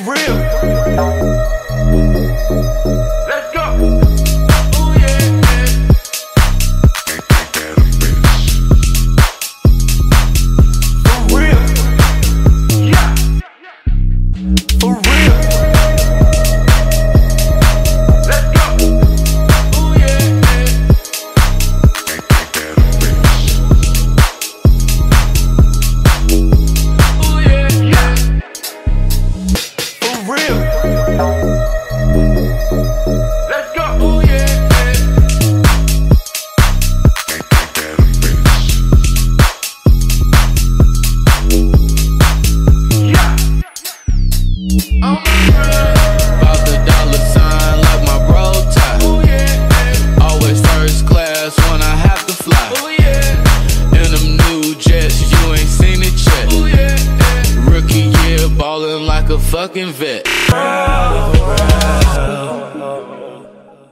real. Let's go. Oh yeah, yeah. For real. Yeah. For real. Let's go. Oh yeah, yeah. Oh yeah, yeah. For real. Let's go. Oh yeah, yeah. Yeah. I'm About the dollar sign like my bro tie. oh yeah, yeah. Always first class when I have to fly. Oh yeah. In them new jets, you ain't seen it yet. Oh yeah, yeah. Rookie year, ballin' like a fucking vet. Oh